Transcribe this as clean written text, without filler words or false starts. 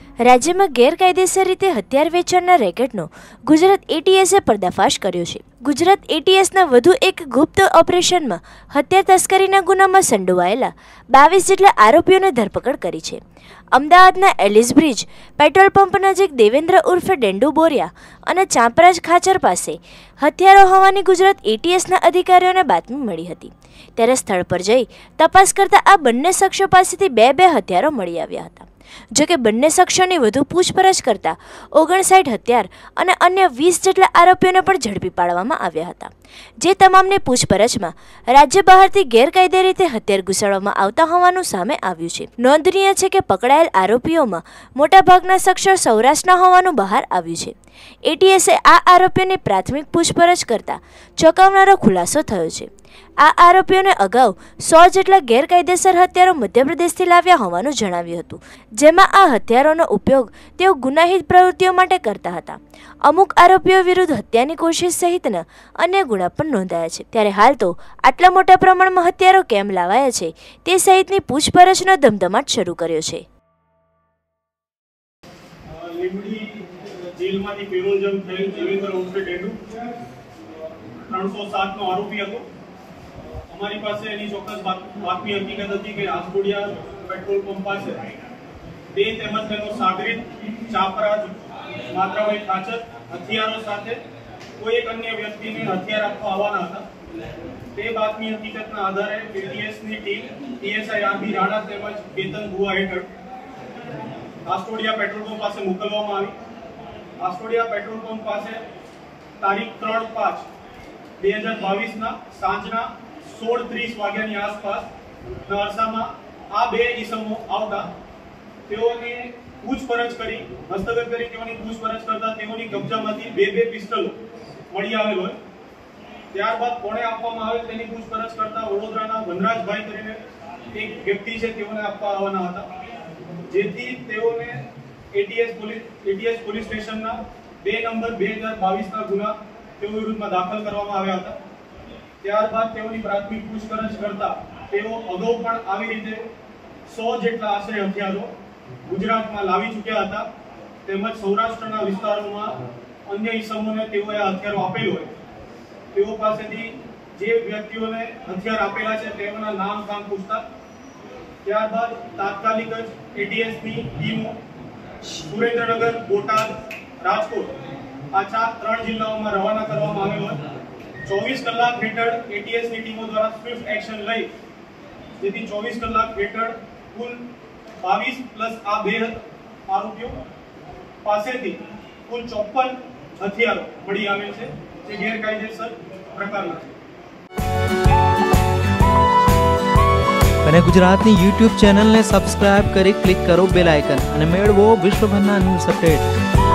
રાજ્યમાં ગેરકાયદેસર રીતે હથિયાર વેચાણના રેકેટનો ગુજરાત એટીએસે પર્દાફાશ કર્યો છે। ગુજરાત એટીએસના વધુ એક ગુપ્ત ઓપરેશનમાં હથિયાર તસ્કરીના ગુનામાં સંડોવાયેલા 22 જેટલા આરોપીઓને ધરપકડ કરી છે। અમદાવાદના એલિસ બ્રિજ પેટ્રોલ પંપ નજીક દેવેન્દ્ર ઉર્ફે ડેન્ડુ બોરિયા અને ચાંપરાજ ખાચર પાસે હથિયારો હોવાની ગુજરાત એટીએસના અધિકારીઓને બાતમી મળી હતી, ત્યારે સ્થળ પર જઈ તપાસ કરતા આ બંને શખ્સો પાસેથી બે હથિયારો મળી આવ્યા હતા। જોકે બંને શખ્સોની વધુ પૂછપરછ કરતા 59 હથિયાર અને અન્ય 20 જેટલા આરોપીઓને પણ ઝડપી પાડવામાં આવ્યા હતા, જે તમામની પૂછપરછમાં રાજ્ય બહારથી ગેરકાયદે રીતે હથિયાર ઘુસાડવામાં આવતા હોવાનું સામે આવ્યું છે। નોંધનીય છે કે પકડાયેલ આરોપીઓમાં મોટાભાગના શખ્સો સૌરાષ્ટ્રના હોવાનું બહાર આવ્યું છે। એટીએસે આ આરોપીઓની પ્રાથમિક પૂછપરછ કરતા ચોંકાવનારો ખુલાસો થયો છે। આ આરોપીઓને અગાઉ 100 જેટલા ગેરકાયદેસર હથિયારો મધ્યપ્રદેશથી લાવ્યા હોવાનું જણાવ્યું હતું, જેમાં આ હથિયારોનો ઉપયોગ તેઓ ગુનાહિત પ્રવૃત્તિઓ માટે કરતા હતા। અમુક આરોપીઓ વિરુદ્ધ હત્યાની કોશિશ સહિતના અન્ય ગુના પણ નોંધાયા છે, ત્યારે હાલ તો આટલા મોટા પ્રમાણમાં હથિયારો કેમ લાવાયા છે તે સહિતની પૂછપરછનો ધમધમાટ શરૂ કર્યો છે। જેલમાંથી પેરોલ જમ થયેલ દેવેન્દ્ર ઉર્ફે ડેન્ડુ 307 નો આરોપી હતો। અમારી પાસે એની ચોક્કસ બાતમી હકીકત હતી કે આસબોડિયા પેટ્રોલ પંપ પાસે બે તેમજ તેનો સાગરીત ચાપરાજ માત્રાભાઈ ખાચર હથિયારો સાથે કોઈ એક અન્ય વ્યક્તિને હથિયાર આપવા આવવાના હતા। તે બાતમી હકીકતના આધારે એટીએસની ટીમ પીએસઆઈ આરબી રાણા તેમજ કેતન ભુવા હેઠળ આસબોડિયા પેટ્રોલ પંપ પાસે મોકલવામાં આવી। આસબોડિયા પેટ્રોલ પંપ પાસે તારીખ 3/5/2022 ના સાંજના 16:30 વાગ્યાની આસપાસ અરસામાં આ બે ઈસમો આવતા તેઓની પૂછપરછ કરી હસ્તગત કરી તેઓની પૂછપરછ કરતા તેઓની કબજામાંથી બે પિસ્તલો મળી આવેલ હોય। ત્યારબાદ કોણે આપવામાં આવેલ તેની પૂછપરછ કરતા વડોદરાના વનરાજભાઈ કરીને એક વ્યક્તિ છે તેઓને આપવા આવવાના હતા, જેથી તેઓને એટીએસ પોલીસ સ્ટેશનના 2 નંબર 2022 ના ગુના તેઓ વિરુદ્ધમાં દાખલ કરવામાં આવ્યા હતા। ત્યારબાદ તેઓની પ્રાથમિક પૂછપરછ કરતા તેઓ અગાઉ પણ આવી રીતે 100 જેટલા આશરે હથિયારો ગુજરાતમાં લાવી ચૂક્યા હતા, તેમજ સૌરાષ્ટ્રના વિસ્તારોમાં અન્ય ઈસમોને તેઓએ આ હથિયારો આપેલ હોય તેઓ પાસેથી જે વ્યક્તિઓને હથિયાર આપેલા છે તેઓના નામ કામ પૂછતા ત્યારબાદ તાત્કાલિક જ એટીએસની ટીમો સુરેન્દ્રનગર, બોટાદ, રાજકોટ આ 3 જિલ્લાઓમાં રવાના કરવામાં આવેલ હોય। 24 કલાક હેઠળ એટીએસની ટીમો દ્વારા સ્વિફ્ટ એક્શન લઈ જેથી 24 કલાક હેઠળ કુલ 22 પ્લસ આ બે આરોપીઓ પાસેથી કુલ 54 હથિયારો મળી આવેલ છે, જે ગેરકાયદેસર પ્રકારના છે। અને ગુજરાતની YouTube ચેનલને સબસ્ક્રાઇબ કરી ક્લિક કરો બેલ આઇકન અને મેળવો વિશ્વભરના ન્યૂઝ અપડેટ।